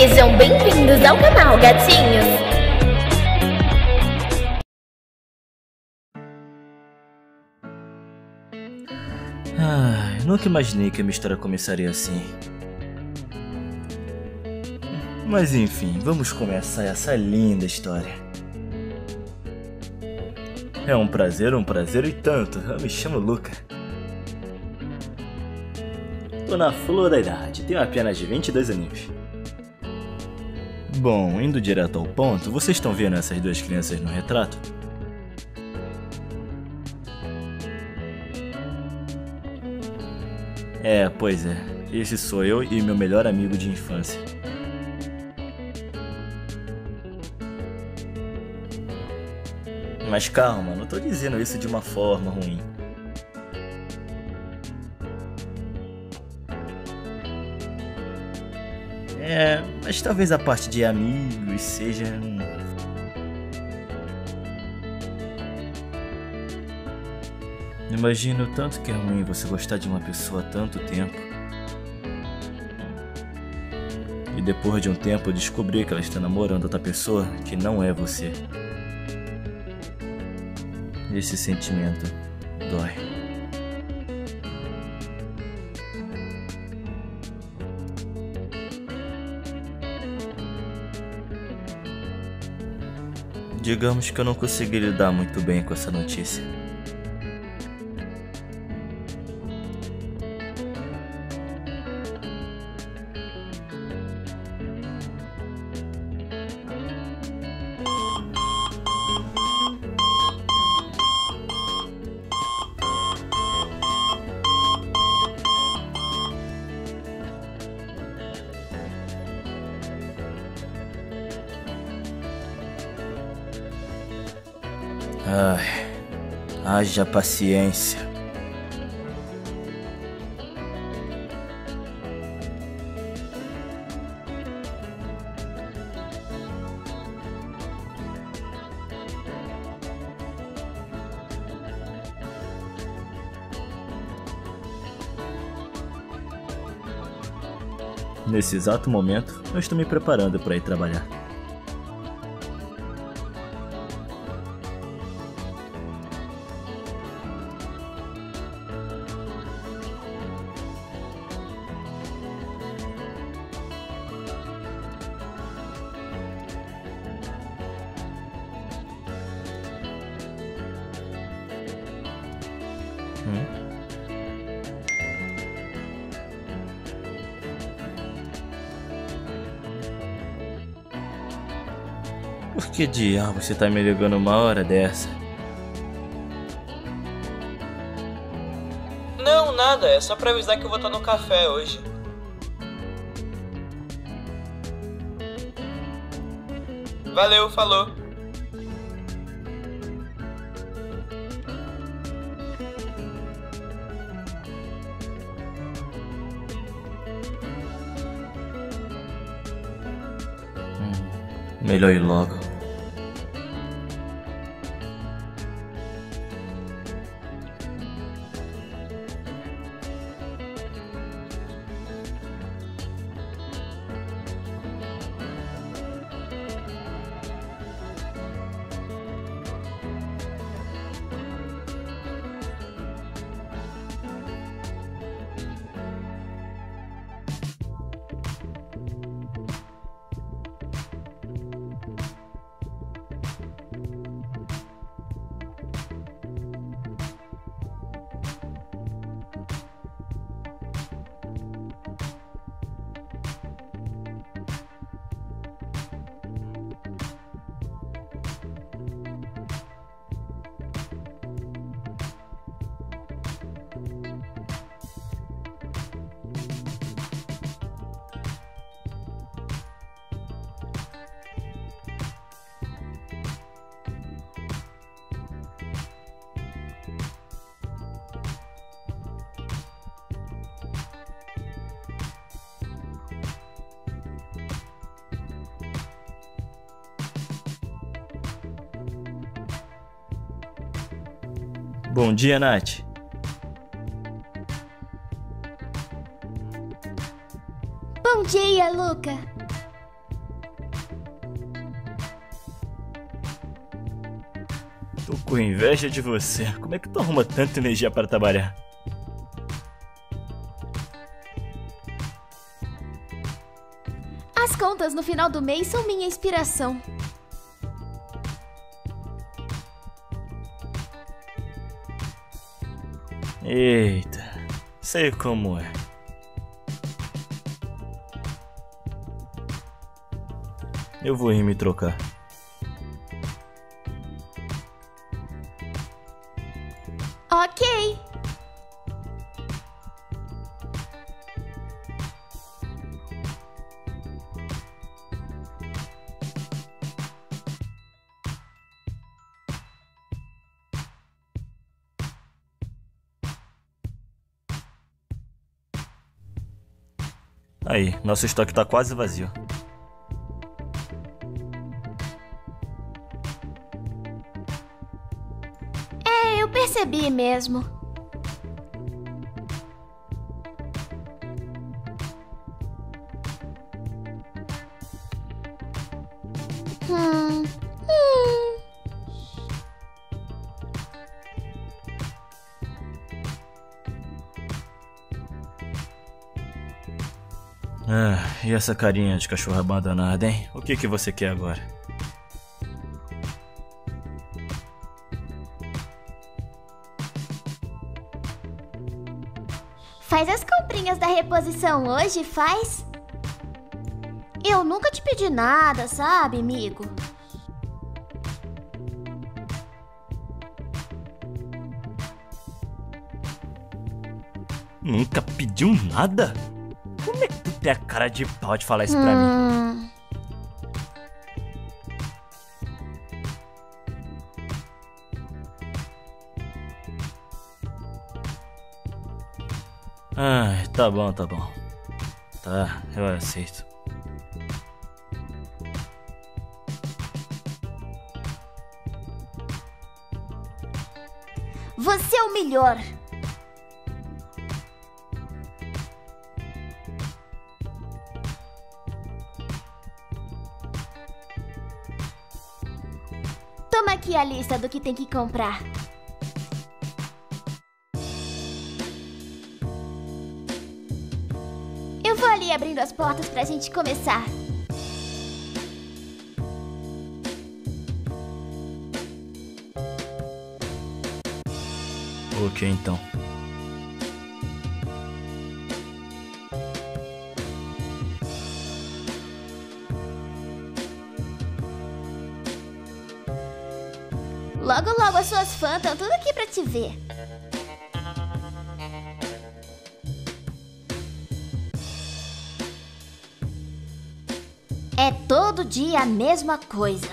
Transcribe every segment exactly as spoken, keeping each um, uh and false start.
Sejam bem-vindos ao canal, gatinhos! Ah, nunca imaginei que a minha história começaria assim. Mas enfim, vamos começar essa linda história. É um prazer, um prazer e tanto. Eu me chamo Luca. Tô na flor da idade, tenho apenas vinte e dois aninhos. Bom, indo direto ao ponto, vocês estão vendo essas duas crianças no retrato? É, pois é. Esse sou eu e meu melhor amigo de infância. Mas calma, não tô dizendo isso de uma forma ruim. É, mas talvez a parte de amigos seja... Imagino o tanto que é ruim você gostar de uma pessoa há tanto tempo. E depois de um tempo descobrir que ela está namorando outra pessoa que não é você. Esse sentimento dói. Digamos que eu não consegui lidar muito bem com essa notícia. Ai, haja paciência. Nesse exato momento, eu estou me preparando para ir trabalhar. Hum? Por que diabo você tá me ligando uma hora dessa? Não, nada, é só pra avisar que eu vou estar no café hoje. Valeu, falou. Melhor ir logo. Bom dia, Nath. Bom dia, Luca. com inveja de você. Como é que tu arruma tanta energia para trabalhar? As contas no final do mês são minha inspiração. Eita, sei como é. Eu vou ir me trocar. Ok. Aí, nosso estoque tá quase vazio. É, eu percebi mesmo. Hum. Hum. Ah, e essa carinha de cachorro abandonada, hein? O que que você quer agora? Faz as comprinhas da reposição hoje, faz? Eu nunca te pedi nada, sabe, amigo? Nunca pediu nada? Como é que tu tem a cara de pau de falar isso pra mim? Hum. Ai, tá bom, tá bom. Tá, eu aceito. Você é o melhor. Toma aqui a lista do que tem que comprar. Eu vou ali abrindo as portas pra gente começar. Ok, então. Logo, logo as suas fãs estão tudo aqui pra te ver. É todo dia a mesma coisa.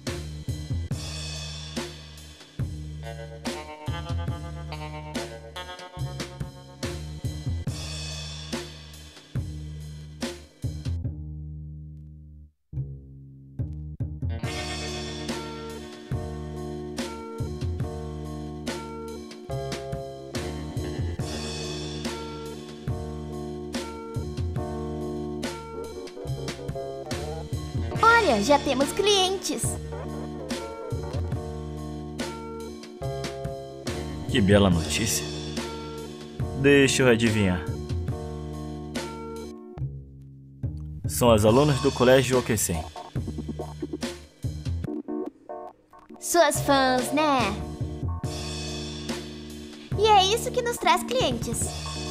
Olha, já temos clientes. Que bela notícia. Deixa eu adivinhar. São as alunas do colégio Okesen. Suas fãs, né? E é isso que nos traz clientes.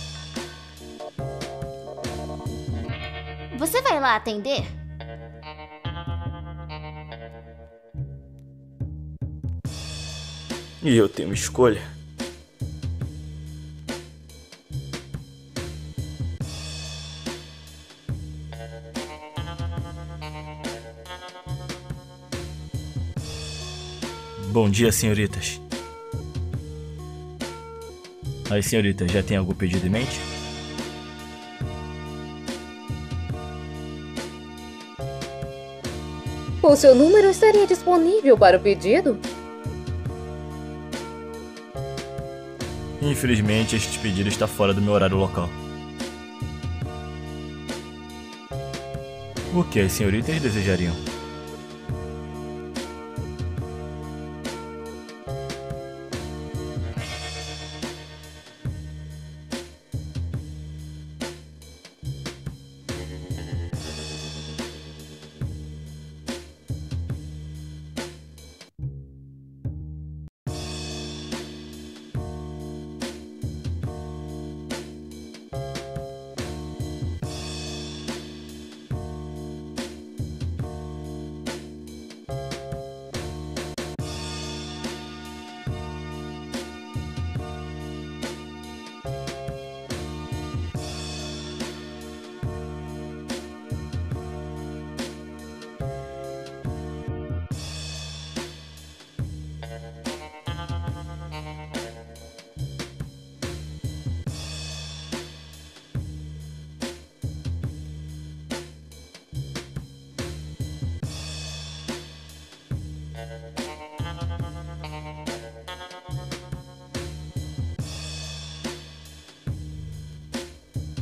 Você vai lá atender? E eu tenho escolha? Bom dia, senhoritas. As senhoritas já têm algum pedido em mente? O seu número estaria disponível para o pedido? Infelizmente, este pedido está fora do meu horário local. O que as senhoritas desejariam?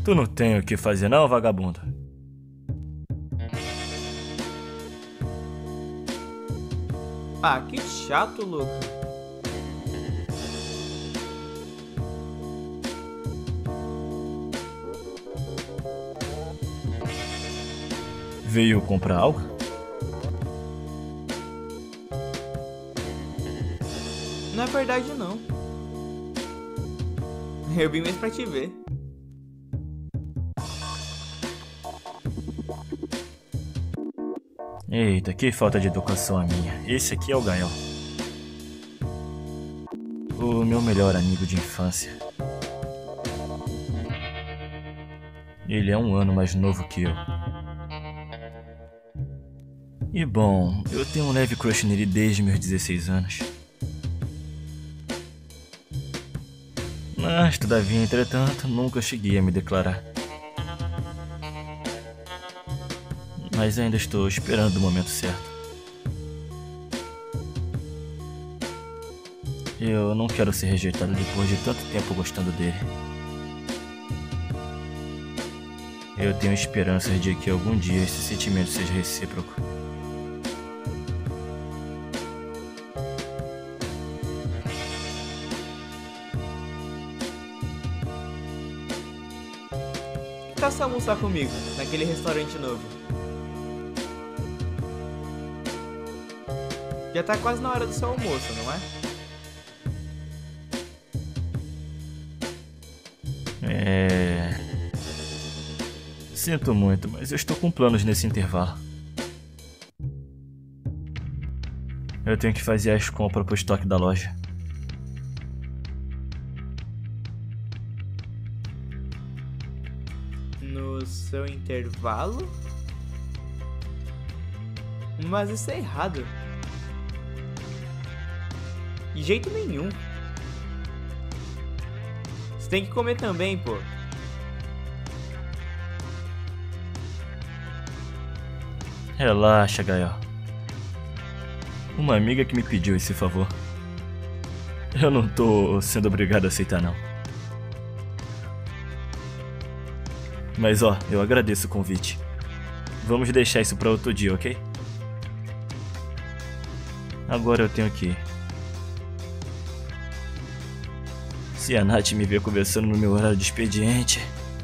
Tu não tem o que fazer não, vagabundo? Ah, que chato, Luca. Veio comprar algo? Não é verdade, não. Eu vim mesmo pra te ver. Eita, que falta de educação a minha. Esse aqui é o Gael. O meu melhor amigo de infância. Ele é um ano mais novo que eu. E bom, eu tenho um leve crush nele desde meus dezesseis anos. Mas, todavia, entretanto, nunca cheguei a me declarar. Mas ainda estou esperando o momento certo. Eu não quero ser rejeitado depois de tanto tempo gostando dele. Eu tenho esperanças de que algum dia esse sentimento seja recíproco. Que tal se almoçar comigo, naquele restaurante novo? Já tá quase na hora do seu almoço, não é? É... Sinto muito, mas eu estou com planos nesse intervalo. Eu tenho que fazer as compras pro estoque da loja. No seu intervalo? Mas isso é errado. De jeito nenhum. Você tem que comer também, pô. Relaxa, Gael. Uma amiga que me pediu esse favor. Eu não tô sendo obrigado a aceitar, não. Mas ó, eu agradeço o convite. Vamos deixar isso pra outro dia, ok? Agora eu tenho que ir. Se a Nath me ver conversando no meu horário de expediente,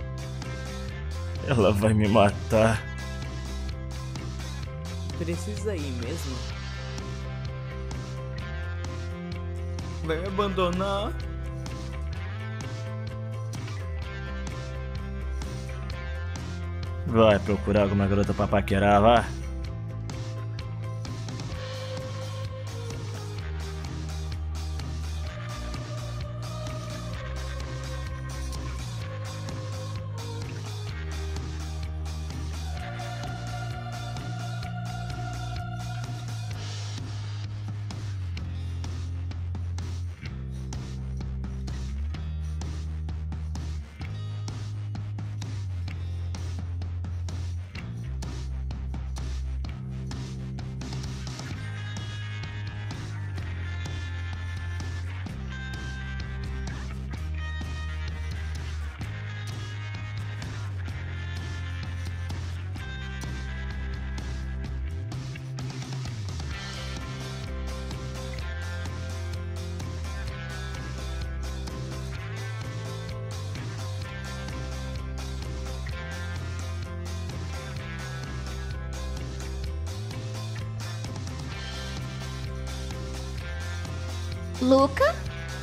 ela vai me matar. Precisa ir mesmo? Vai me abandonar? Vai procurar alguma garota pra paquerar, vá. Luca?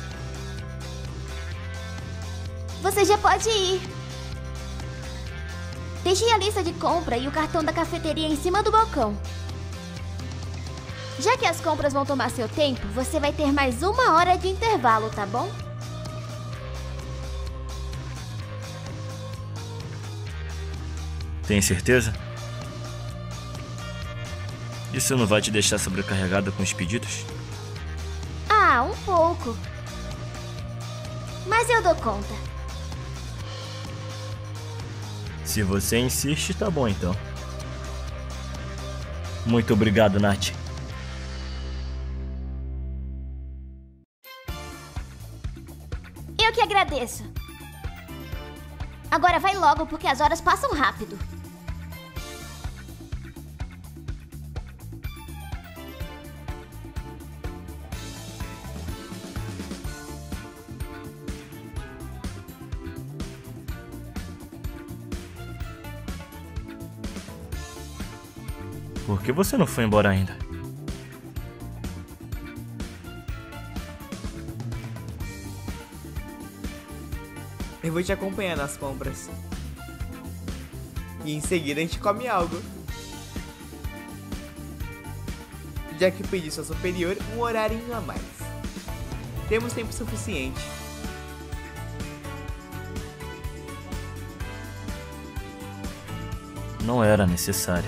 Você já pode ir. Deixei a lista de compra e o cartão da cafeteria em cima do balcão. Já que as compras vão tomar seu tempo, você vai ter mais uma hora de intervalo, tá bom? Tem certeza? Isso não vai te deixar sobrecarregada com os pedidos? Ah, um pouco. Mas eu dou conta. Se você insiste, tá bom então. Muito obrigado, Nath. Eu que agradeço. Agora vai logo, porque as horas passam rápido. Por que você não foi embora ainda? Eu vou te acompanhar nas compras. E em seguida a gente come algo. Já que pedi sua superior um horarinho a mais. Temos tempo suficiente. Não era necessário.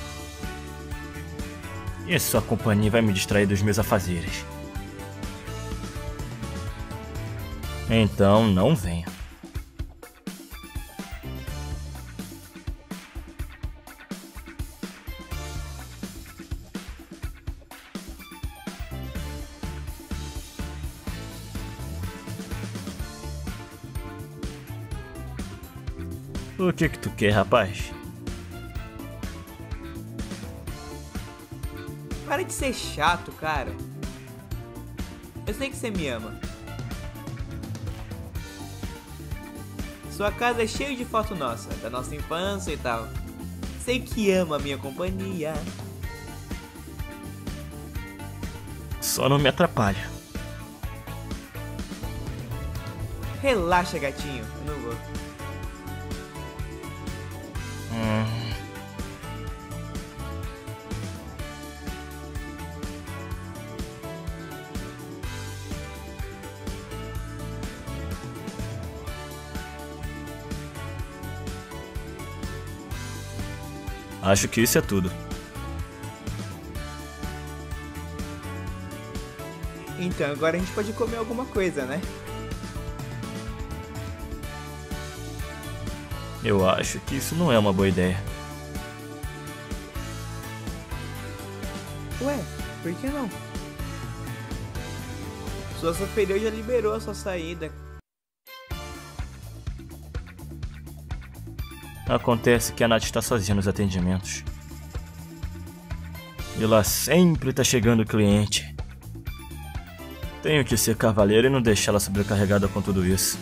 E sua companhia vai me distrair dos meus afazeres. Então não venha. O que que tu quer, rapaz? Para de ser chato, cara. Eu sei que você me ama. Sua casa é cheia de foto nossa, da nossa infância e tal. Sei que ama a minha companhia. Só não me atrapalha. Relaxa, gatinho. Eu não vou. Hum. Acho que isso é tudo. Então agora a gente pode comer alguma coisa, né? Eu acho que isso não é uma boa ideia. Ué, por que não? Sua superior já liberou a sua saída. Acontece que a Nath está sozinha nos atendimentos. E lá sempre tá chegando cliente. Tenho que ser cavaleiro e não deixar ela sobrecarregada com tudo isso.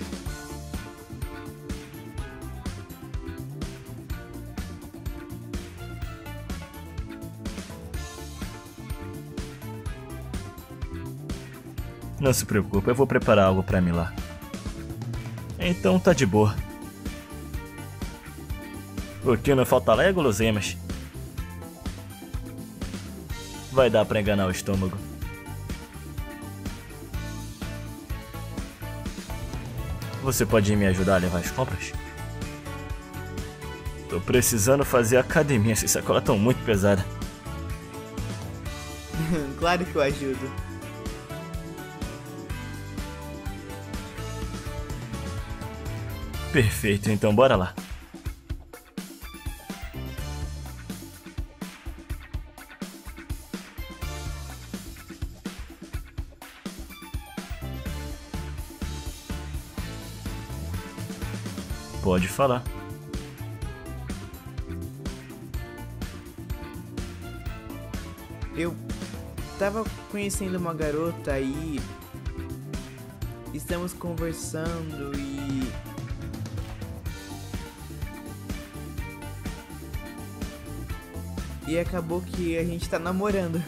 Não se preocupe, eu vou preparar algo pra mim lá. Então tá de boa. O que não falta lá é guloseimas. Vai dar pra enganar o estômago. Você pode me ajudar a levar as compras? Tô precisando fazer academia, essas sacolas estão muito pesadas. Claro que eu ajudo. Perfeito, então bora lá. Pode falar. Eu tava conhecendo uma garota aí. Estamos conversando e... E acabou que a gente tá namorando.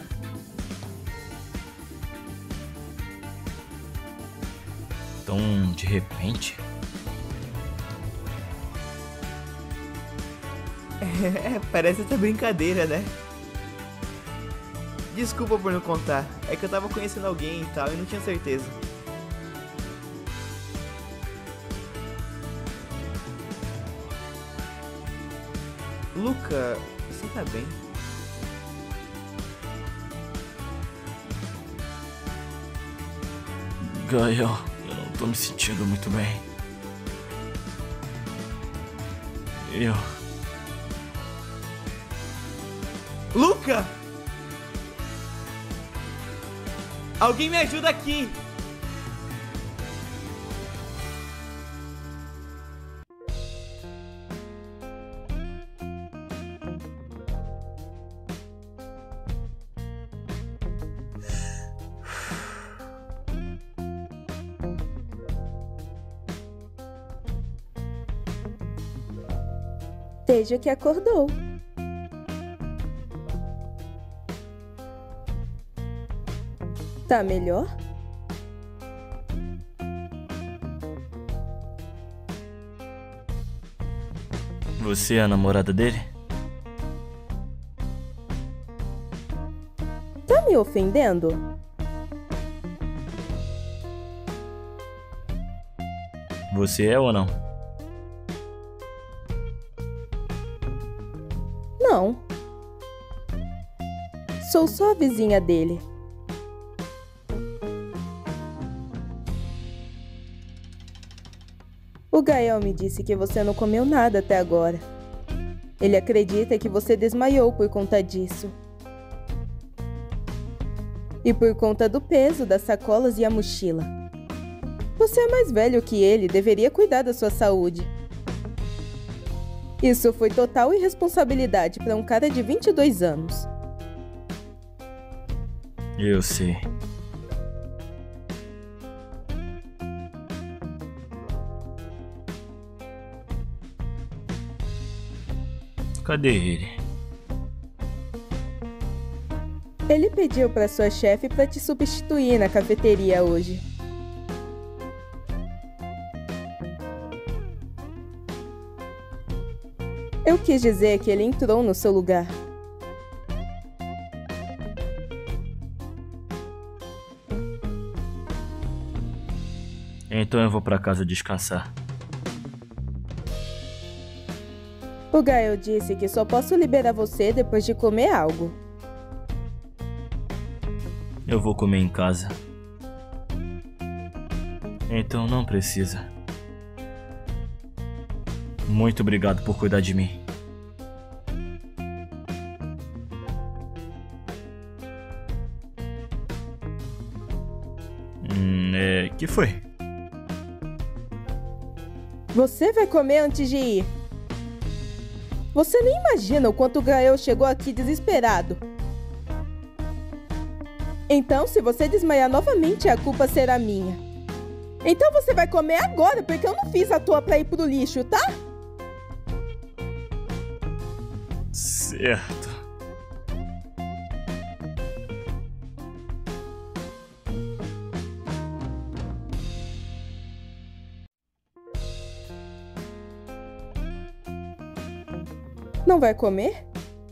Então, de repente... É, parece até brincadeira, né? Desculpa por não contar. É que eu tava conhecendo alguém e tal e não tinha certeza. Luca, você tá bem? Gael, eu não tô me sentindo muito bem. Eu... Luca! Alguém me ajuda aqui! Desde que acordou. Tá melhor? Você é a namorada dele? Tá me ofendendo? Você é ou não? Não. Sou só a vizinha dele. O Gael me disse que você não comeu nada até agora. Ele acredita que você desmaiou por conta disso. E por conta do peso das sacolas e a mochila. Você é mais velho que ele, deveria cuidar da sua saúde. Isso foi total irresponsabilidade para um cara de vinte e dois anos. Eu sei. Cadê ele? Ele pediu para sua chefe para te substituir na cafeteria hoje. Eu quis dizer que ele entrou no seu lugar. Então eu vou pra casa descansar. O Gael disse que só posso liberar você depois de comer algo. Eu vou comer em casa. Então não precisa. Muito obrigado por cuidar de mim. Hum, é... que foi? Você vai comer antes de ir. Você nem imagina o quanto o Gael chegou aqui desesperado. Então, se você desmaiar novamente, a culpa será minha. Então você vai comer agora, porque eu não fiz a toa pra ir pro lixo, tá? Certo. Não vai comer?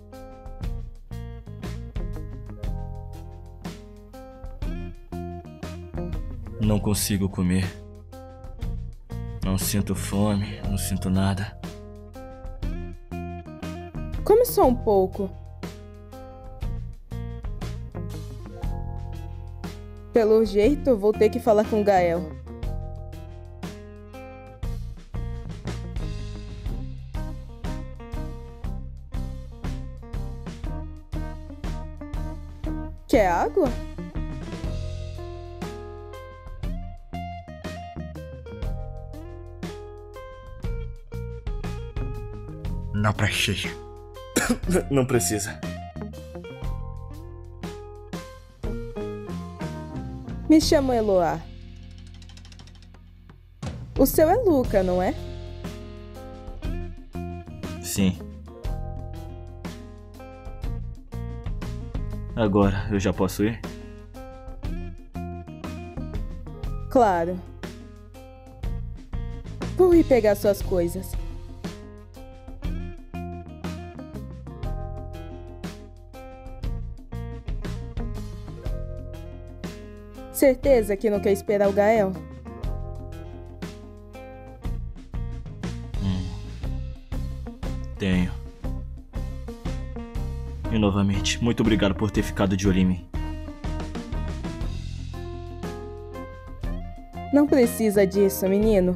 Não consigo comer. Não sinto fome, não sinto nada. Come só um pouco. Pelo jeito, eu vou ter que falar com o Gael. Quer água? Não precisa. Não precisa. Me chamo Eloá. O seu é Luca, não é? Sim. Agora eu já posso ir? Claro. Vou ir pegar suas coisas. Certeza que não quer esperar o Gael? Hum. Tenho. E novamente, muito obrigado por ter ficado de olho em mim. Não precisa disso, menino.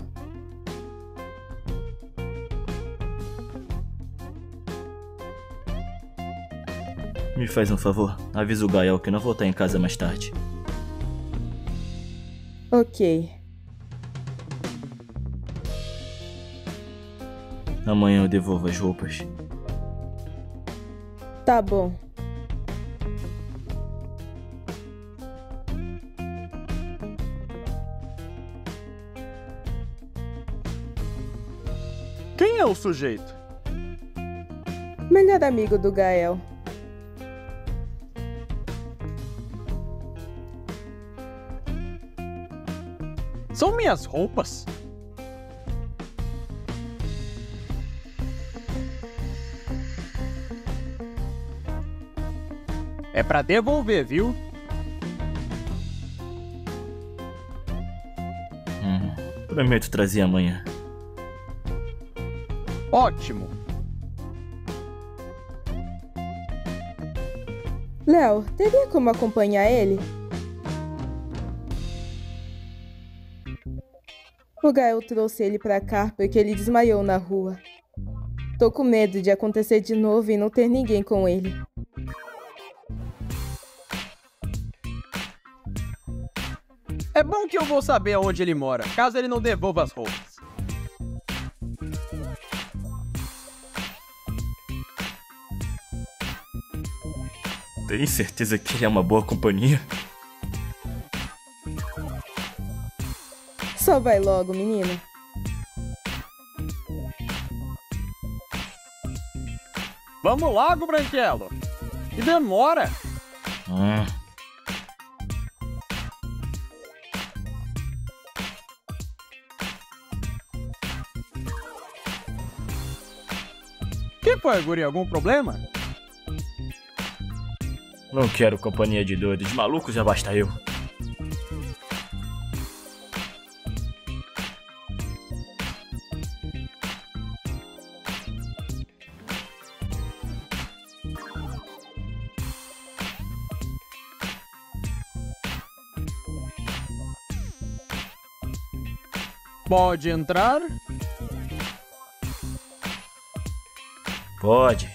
Me faz um favor, avisa o Gael que não vou estar em casa mais tarde. Ok. Amanhã eu devolvo as roupas. Tá bom. Quem é o sujeito? Melhor amigo do Gael. São minhas roupas. É pra devolver, viu? Hum, prometo trazer amanhã. Ótimo. Léo, teria como acompanhar ele? O Gael trouxe ele pra cá porque ele desmaiou na rua. Tô com medo de acontecer de novo e não ter ninguém com ele. É bom que eu vou saber aonde ele mora, caso ele não devolva as roupas. Tem certeza que ele é uma boa companhia? Só vai logo, menina. Vamos logo, Branquelo. E demora. Hum. Que foi, guri? Algum problema? Não quero companhia de doido. De maluco já basta eu. Pode entrar? Pode.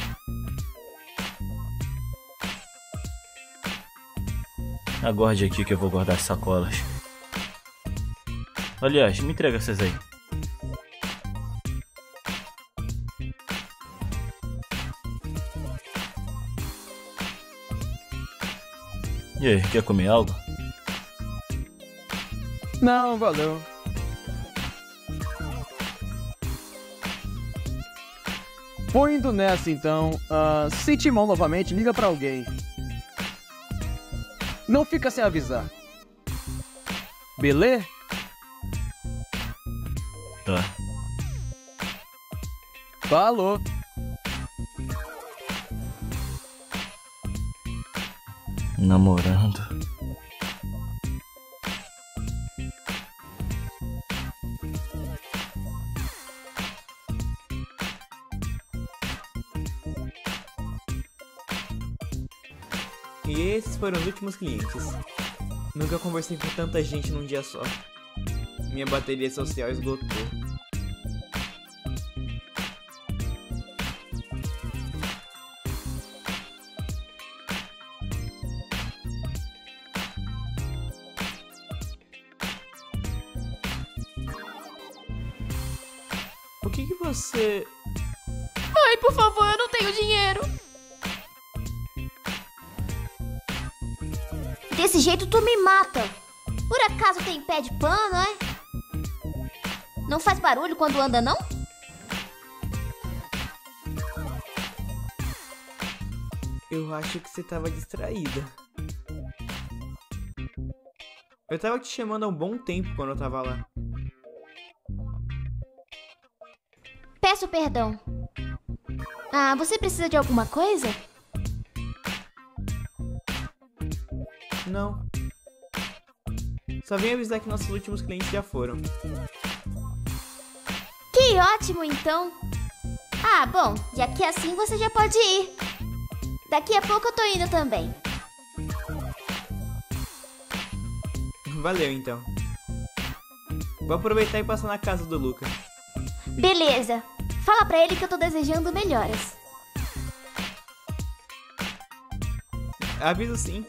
Aguarde aqui que eu vou guardar as sacolas. Aliás, me entrega essas aí. E aí, quer comer algo? Não, valeu. Vou indo nessa então. Uh, se sentir mal novamente, liga pra alguém. Não fica sem avisar. Beleza? Tá. Falou. Namorando. E esses foram os últimos clientes. Nunca conversei com tanta gente num dia só. Minha bateria social esgotou. O que que você... Ai, por favor, eu não tenho dinheiro. Desse jeito tu me mata. Por acaso tem pé de pano, é? Não faz barulho quando anda, não? Eu acho que você tava distraída. Eu tava te chamando há um bom tempo quando eu tava lá. Peço perdão. Ah, você precisa de alguma coisa? Não. Só vim avisar que nossos últimos clientes já foram. Que ótimo, então. Ah, bom, já que é assim, você já pode ir. Daqui a pouco eu tô indo também. Valeu, então. Vou aproveitar e passar na casa do Luca. Beleza. Fala pra ele que eu tô desejando melhoras. Aviso sim.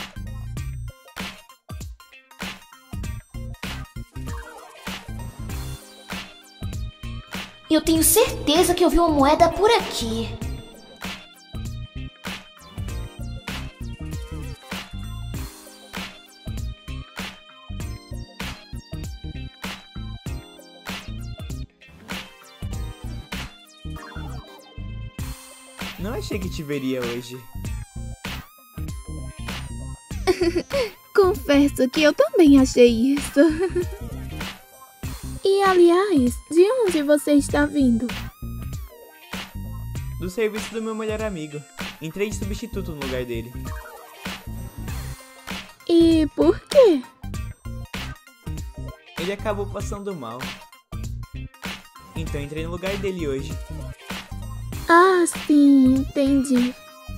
Eu tenho certeza que eu vi uma moeda por aqui. Não achei que te veria hoje. Confesso que eu também achei isso. E aliás, de onde você está vindo? Do serviço do meu melhor amigo. Entrei de substituto no lugar dele. E por quê? Ele acabou passando mal. Então entrei no lugar dele hoje. Ah, sim, entendi.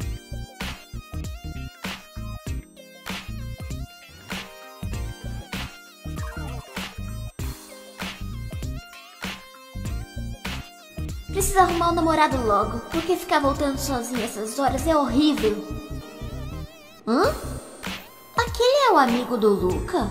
Precisa arrumar um namorado logo, porque ficar voltando sozinha essas horas é horrível. Hã? Aquele é o amigo do Luca?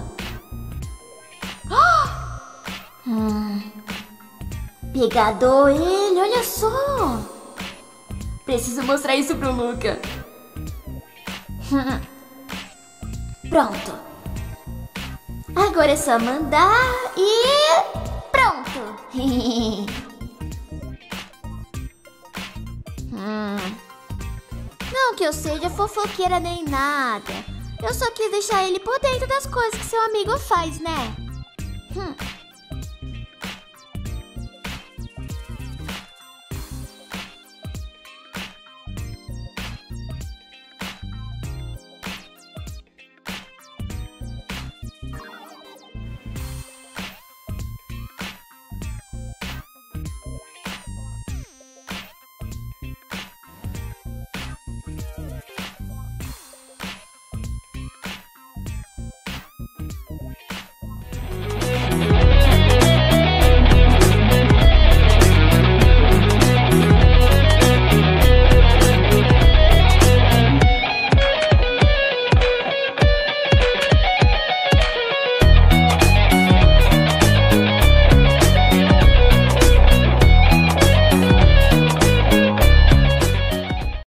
Ah! Hum. Pegador ele, olha só. Preciso mostrar isso pro Luca. Hum. Pronto. Agora é só mandar e... pronto. Hum. Não que eu seja fofoqueira nem nada. Eu só quis deixar ele por dentro das coisas que seu amigo faz, né? Hum.